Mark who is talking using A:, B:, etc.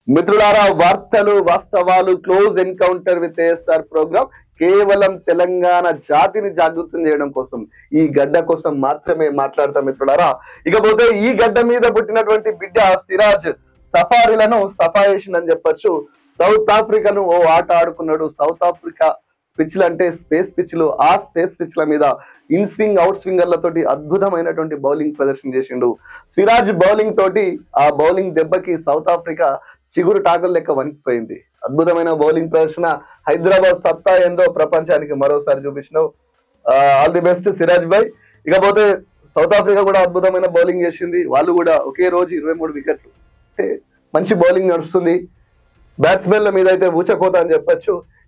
A: మిత్రులారా వార్తలు వాస్తవాలు close encounter with ASR program కేవలం తెలంగాణ జాతిని జాగృతం చేయడం కోసం ఈ గడ్డ కోసం మాత్రమే మాట్లాడతాం మిత్రులారా. ఇకపోతే ఈ గడ్డ మీద పుట్టినటువంటి బిడ్డ సిరాజ్ సఫారీలను సఫాయేషన్ చెప్పొచ్చు. సౌత్ ఆఫ్రికాను ఓ ఆట ఆడుకున్నాడు. సౌత్ ఆఫ్రికా పిచ్లు అంటే స్పేస్ పిచ్లు. ఆ స్పేస్ పిచ్ల మీద ఇన్ స్వింగ్ అవుట్ స్వింగర్లతోటి అద్భుతమైనటువంటి బౌలింగ్ ప్రదర్శన చేసిండు సిరాజ్. బౌలింగ్ తోటి ఆ బౌలింగ్ దెబ్బకి సౌత్ ఆఫ్రికా చిగురు టాకల్ లెక్క వణికిపోయింది. అద్భుతమైన బౌలింగ్ ప్రదర్శన. హైదరాబాద్ సత్తా ఏందో ప్రపంచానికి మరోసారి చూపించినావు. ఆల్ ది బెస్ట్ సిరాజ్ భాయ్. ఇకపోతే సౌత్ ఆఫ్రికా కూడా అద్భుతమైన బౌలింగ్ చేసింది. వాళ్ళు కూడా ఒకే రోజు 23 వికెట్లు. మంచి బౌలింగ్ నడుస్తుంది. బ్యాట్స్మెన్ల మీద అయితే ఊచకోత అని చెప్పొచ్చు.